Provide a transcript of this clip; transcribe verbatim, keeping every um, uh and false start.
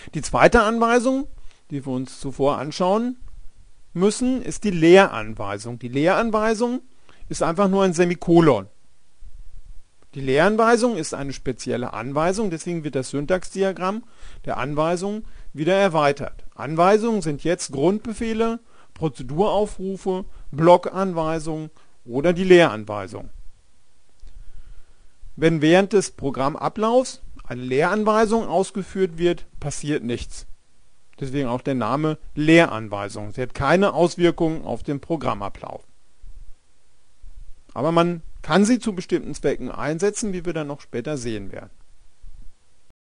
Die zweite Anweisung, die wir uns zuvor anschauen müssen, ist die Lehranweisung. Die Lehranweisung ist einfach nur ein Semikolon. Die Lehranweisung ist eine spezielle Anweisung, deswegen wird das Syntaxdiagramm der Anweisung wieder erweitert. Anweisungen sind jetzt Grundbefehle, Prozeduraufrufe, Blockanweisungen oder die Lehranweisung. Wenn während des Programmablaufs eine Lehranweisung ausgeführt wird, passiert nichts. Deswegen auch der Name Lehranweisung. Sie hat keine Auswirkungen auf den Programmablauf. Aber man kann sie zu bestimmten Zwecken einsetzen, wie wir dann noch später sehen werden.